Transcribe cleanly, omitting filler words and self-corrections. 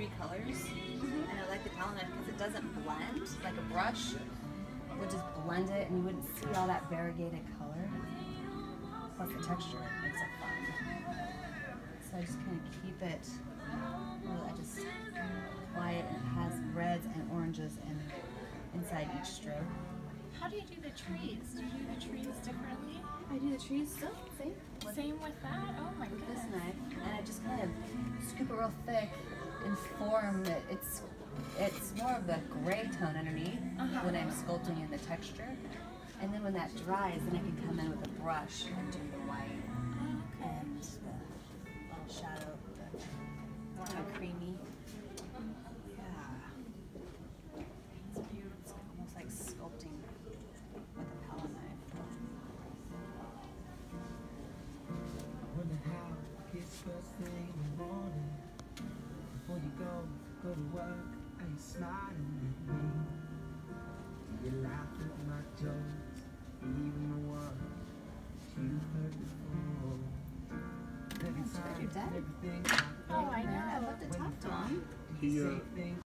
three colors, and I like the palette knife because it doesn't blend like a brush. Would just blend it, and you wouldn't see all that variegated color. Plus the texture makes it fun. So I just kind of keep it. I just quiet, and it has reds and oranges inside each stroke. How do you do the trees? Do you do the trees differently? I do the trees still same. Same with that? Oh my With goodness. this knife, and I just kind of scoop it real thick and form it. It's more of the gray tone underneath when I'm sculpting in the texture, and then when that dries, then I can come in with a brush and do the white and the little shadow, the kind of creamy. Yeah, it's beautiful. It's almost like sculpting with a palette knife. Wonder how it's first thing in the morning. Before you go to work, are you smiling at me? Do you laugh at my jokes, even the ones you've heard before? Every time, everything. Oh, I know. I love the top tone. He